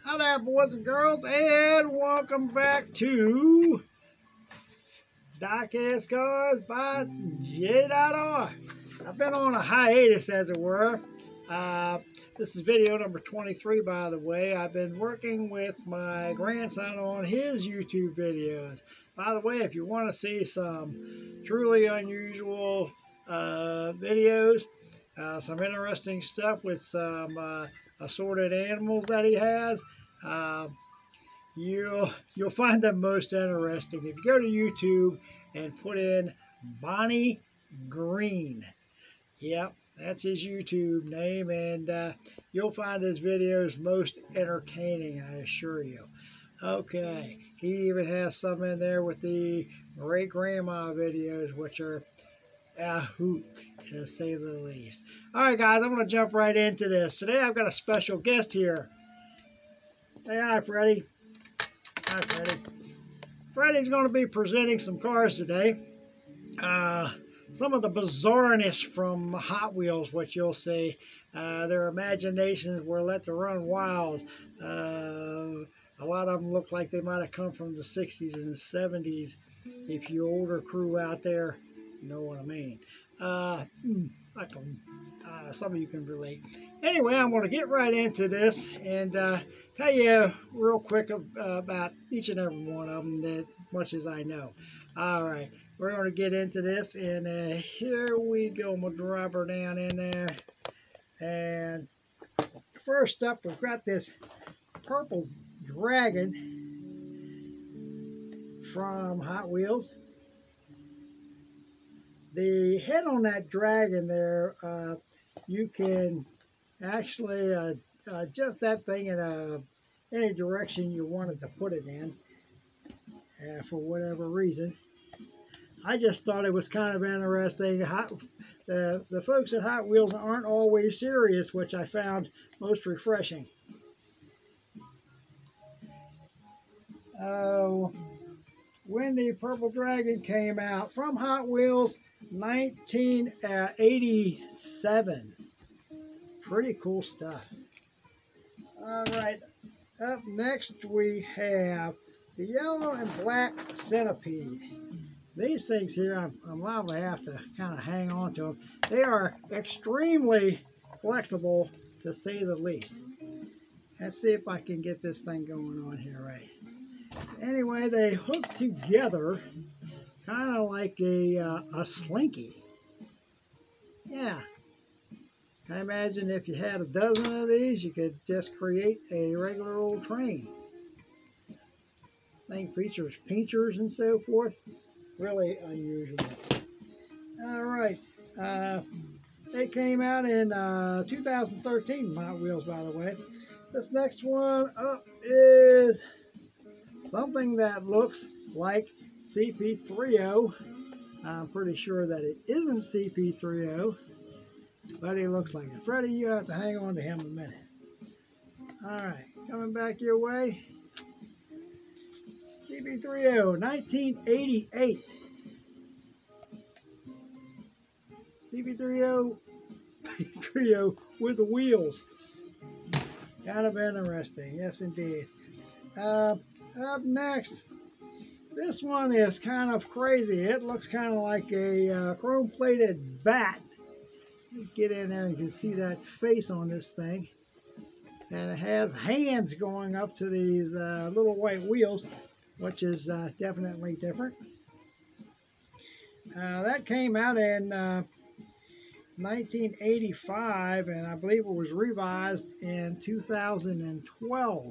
Hi there, boys and girls, and welcome back to Diecast Cars by J.R. I've been on a hiatus, as it were. This is video number 23, by the way. I've been working with my grandson on his YouTube videos. By the way, if you want to see some truly unusual videos, some interesting stuff with some assorted animals that he has, you'll find them most interesting if you go to YouTube and put in Bonnie Green. Yep, that's his YouTube name, and you'll find his videos most entertaining, I assure you. Okay, he even has some in there with the great grandma videos, which are a hoot, to say the least. All right, guys, I'm going to jump right into this. Today I've got a special guest here. Say hi, Freddy. Hi, Freddy. Freddy's going to be presenting some cars today. Some of the bizarreness from Hot Wheels, what you'll see. Their imaginations were let to run wild. A lot of them look like they might have come from the 60s and 70s. If you older crew out there, you know what I mean. Some of you can relate. Anyway, I'm going to get right into this and tell you real quick about each and every one of them, as much as I know. All right, we're going to get into this, and here we go. I'm going to drop her down in there. And first up, we've got this purple dragon from Hot Wheels. The head on that dragon there, you can actually adjust that thing in any direction you wanted to put it in, for whatever reason. I just thought it was kind of interesting. The folks at Hot Wheels aren't always serious, which I found most refreshing. When the Purple Dragon came out from Hot Wheels, 1987. Pretty cool stuff. All right, up next we have the yellow and black centipede. These things here, I'm liable to have to kind of hang on to them. They are extremely flexible, to say the least. Let's see if I can get this thing going on here right. Anyway, they hook together kind of like a slinky. Yeah. I imagine if you had a dozen of these, you could just create a regular old train. Thing features pinchers and so forth. Really unusual. All right. They came out in 2013, Hot Wheels, by the way. This next one up is something that looks like CP3O. I'm pretty sure that it isn't CP3O, but he looks like it. Freddy, you have to hang on to him a minute. All right, coming back your way. CP3O, 1988. CP3O with the wheels. Kind of interesting, yes indeed. Up next, this one is kind of crazy. It looks kind of like a chrome-plated bat. Get in there and you can see that face on this thing. And it has hands going up to these little white wheels, which is definitely different. That came out in 1985, and I believe it was revised in 2012.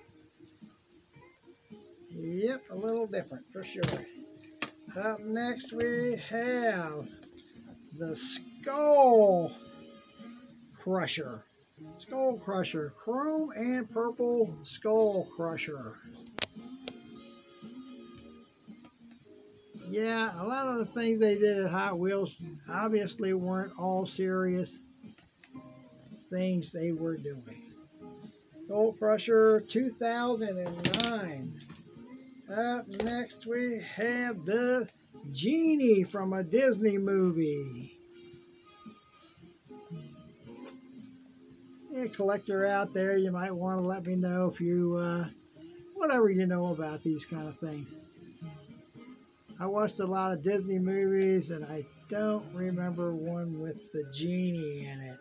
Yep, a little different for sure. Up next we have the Skull Crusher. Skull Crusher, chrome and purple Skull Crusher. Yeah, a lot of the things they did at Hot Wheels obviously weren't all serious things they were doing. Skull Crusher 2009. Up next we have the Genie from a Disney movie. a collector out there, you might want to let me know if you, whatever you know about these kind of things. I watched a lot of Disney movies, and I don't remember one with the genie in it.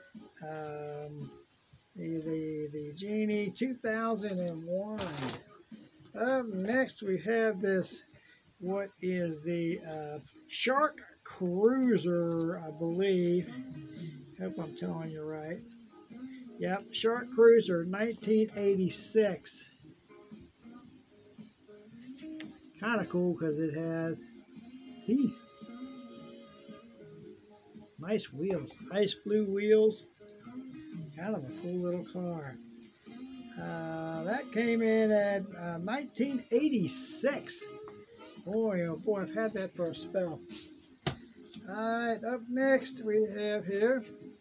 The Genie 2001. Up next we have this, what is the Shark Cruiser, I believe. Hope I'm telling you right. Yep, Shark Cruiser 1986. Kind of cool because it has teeth. Nice wheels, ice blue wheels. Kind of a cool little car. That came in at 1986. Boy, oh boy, I've had that for a spell. Alright, up next we have here,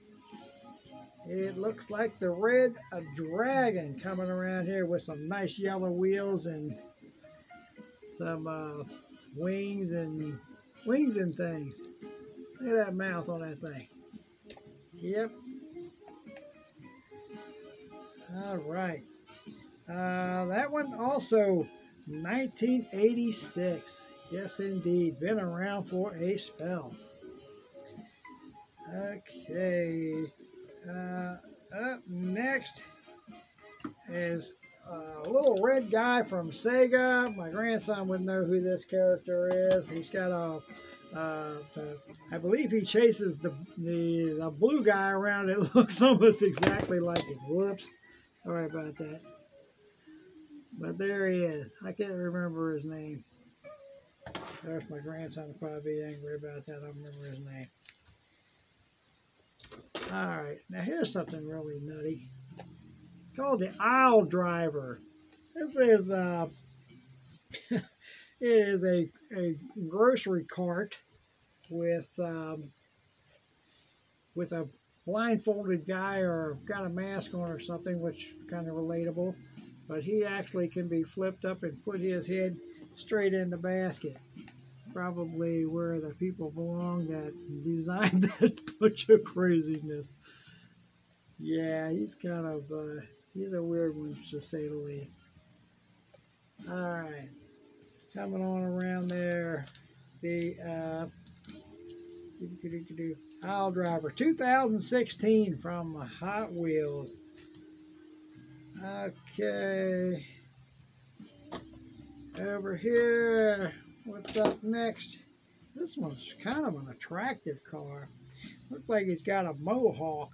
it looks like the Red Dragon coming around here with some nice yellow wheels and some wings and things. Look at that mouth on that thing. Yep. All right. That one also 1986. Yes, indeed. Been around for a spell. Okay. Up next is a little red guy from Sega. My grandson would know who this character is. He's got a I believe he chases the blue guy around. It looks almost exactly like him. Whoops. Sorry about that. But there he is. I can't remember his name. There's my grandson will probably be angry about that. I don't remember his name. Alright, now here's something really nutty. It's called the Aisle Driver. This is it is a grocery cart with a blindfolded guy or got a mask on or something, which is kind of relatable. But he actually can be flipped up and put his head straight in the basket. Probably where the people belong that designed that bunch of craziness. Yeah, he's kind of, he's a weird one to say the least. Alright, coming on around there, the Aisle Driver 2016 from Hot Wheels. Okay, over here, what's up next? This one's kind of an attractive car. Looks like it's got a mohawk.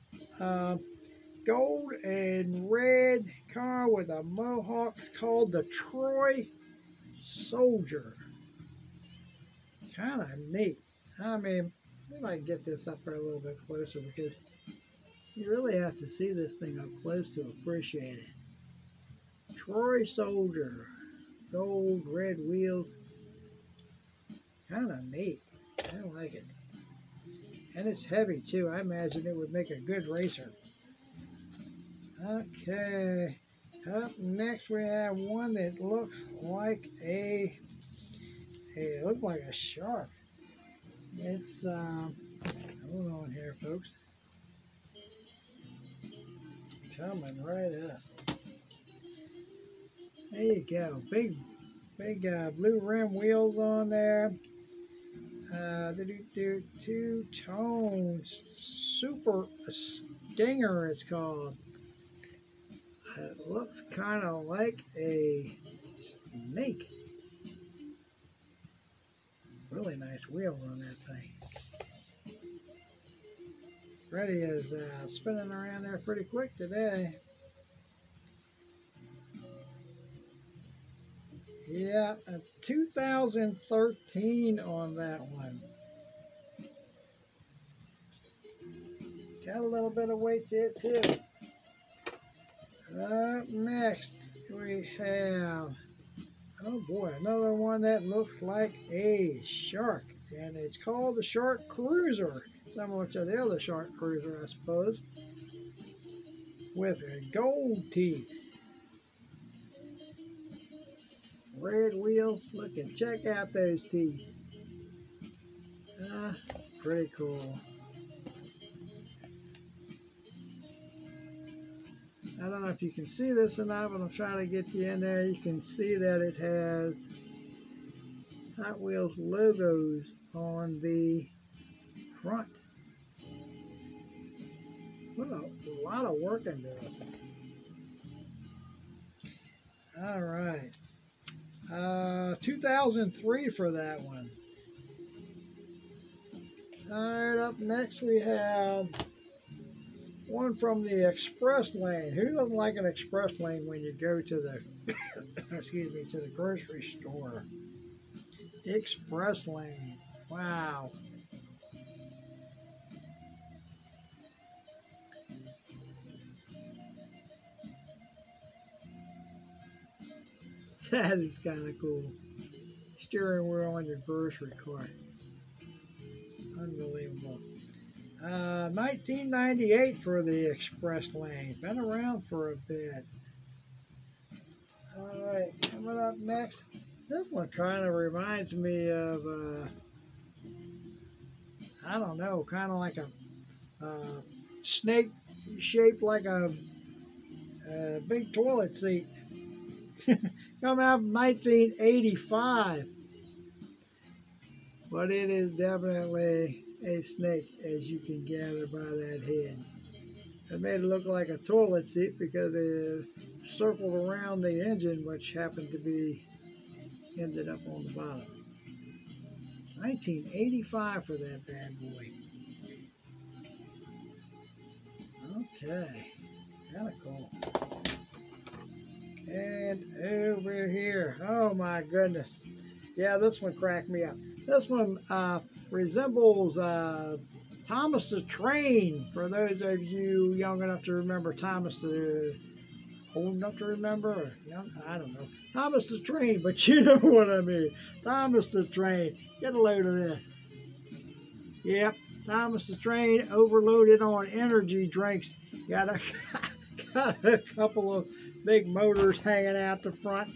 Gold and red car with a mohawk. It's called the Troy Soldier. Kind of neat. I mean, maybe I can get this up there a little bit closer because you really have to see this thing up close to appreciate it. Troy Soldier. Gold, red wheels. Kind of neat. I like it. And it's heavy too. I imagine it would make a good racer. Okay. Up next we have one that looks like it looks like a shark. It's hold on here, folks. Coming right up. There you go. Big blue rim wheels on there. Two tones. Super Stinger it's called. It looks kind of like a snake. Really nice wheels on that thing. Freddy is spinning around there pretty quick today. Yeah, a 2013 on that one. Got a little bit of weight to it too. Up next we have, oh boy, another one that looks like a shark. And it's called the Shark Cruiser. Similar to the other Shark Cruiser, I suppose. With gold teeth. Red wheels. Look and check out those teeth. Pretty cool. I don't know if you can see this or not, but I'm trying to get you in there. You can see that it has Hot Wheels logos on the front. Put a lot of work into this. All right. 2003 for that one. All right, up next we have one from the express lane. Who doesn't like an express lane when you go to the, excuse me, to the grocery store? Express lane. Wow. That is kind of cool. Steering wheel on your grocery cart. Unbelievable. 1998 for the express lane. Been around for a bit. All right, coming up next. This one kind of reminds me of, I don't know, kind of like a snake shaped like a big toilet seat. Come out from 1985. But it is definitely a snake, as you can gather by that head. It made it look like a toilet seat because it circled around the engine, which happened to be ended up on the bottom. 1985 for that bad boy. Okay, kind of cool. And over here, oh my goodness. Yeah, this one cracked me up. This one resembles Thomas the Train. For those of you young enough to remember Thomas the, old enough to remember, or young, I don't know. Thomas the Train, but you know what I mean. Thomas the Train. Get a load of this. Yep, Thomas the Train overloaded on energy drinks. Got a couple of big motors hanging out the front.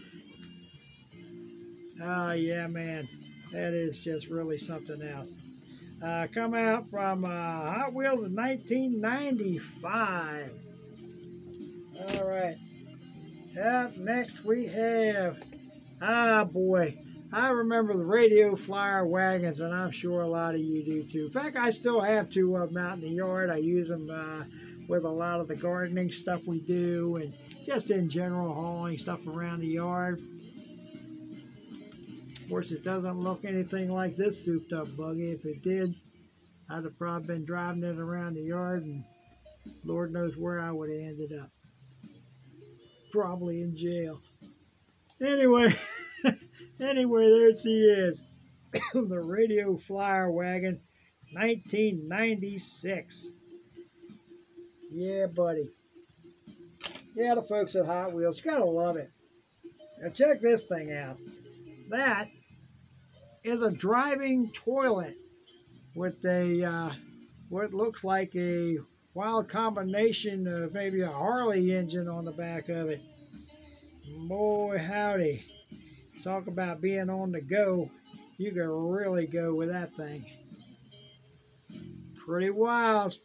Oh, yeah, man. That is just really something else. Come out from Hot Wheels in 1995. All right. Up next we have, boy, I remember the radio flyer wagons, and I'm sure a lot of you do too. In fact, I still have two of them out in the yard. I use them with a lot of the gardening stuff we do, and just in general hauling stuff around the yard. Of course, it doesn't look anything like this souped up buggy. If it did, I'd have probably been driving it around the yard, and Lord knows where I would have ended up. Probably in jail. Anyway, there she is. The radio flyer wagon, 1996. Yeah, buddy. Yeah, the folks at Hot Wheels, gotta love it. Now check this thing out. That is a driving toilet with a what looks like a wild combination of maybe a Harley engine on the back of it. Boy, howdy. Talk about being on the go. You can really go with that thing. Pretty wild.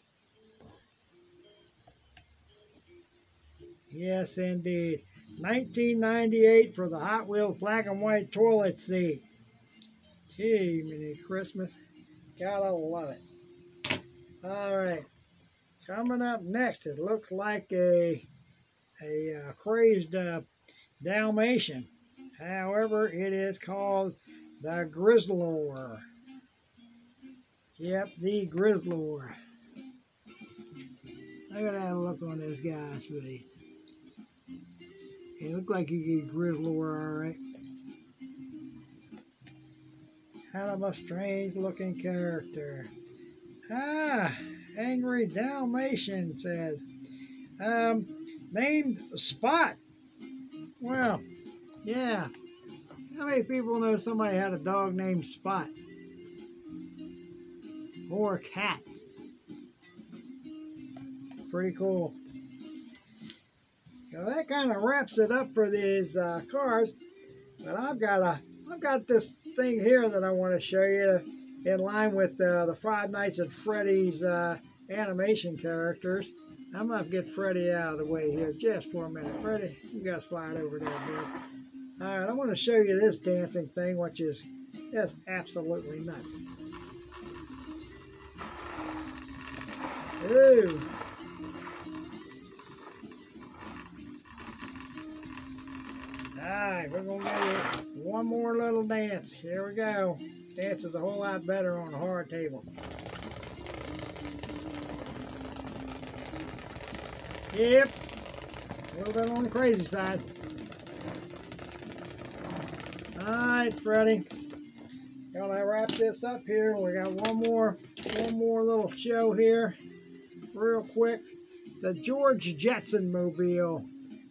Yes, indeed. 1998 for the Hot Wheels black and white toilet seat. Gee, mini Christmas. Gotta love it. All right. Coming up next, it looks like a crazed Dalmatian. However, it is called the Grizzlor. Yep, the Grizzlor. Look at that look on this guy's face. He looked like you get Grizzlor, all right. Kind of a strange looking character. Angry Dalmatian says. Named Spot. Well, yeah. How many people know somebody had a dog named Spot? Or a cat? Pretty cool. So that kind of wraps it up for these cars. But I've got this thing here that I want to show you in line with the Five Nights at Freddy's animation characters. I'm going to get Freddy out of the way here just for a minute. Freddy, you got to slide over there, dude. All right, I want to show you this dancing thing, which is just absolutely nuts. Ooh. Alright, we're going to give you one more little dance. Here we go. Dance is a whole lot better on a hard table. Yep. A little bit on the crazy side. Alright, Freddy. Gotta wrap this up here. We got one more little show here. Real quick. The George Jetson Mobile.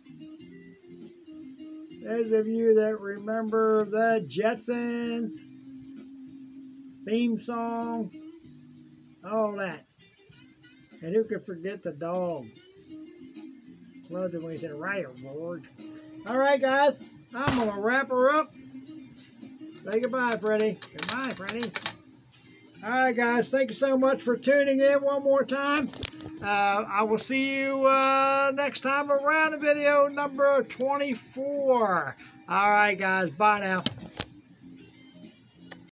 Those of you that remember the Jetsons theme song, all that. And who could forget the dog? Loved it when he said, "Right, George." All right, guys, I'm going to wrap her up. Say goodbye, Freddy. Goodbye, Freddy. All right, guys, thank you so much for tuning in one more time. I will see you next time around in video number 24. All right, guys, bye now.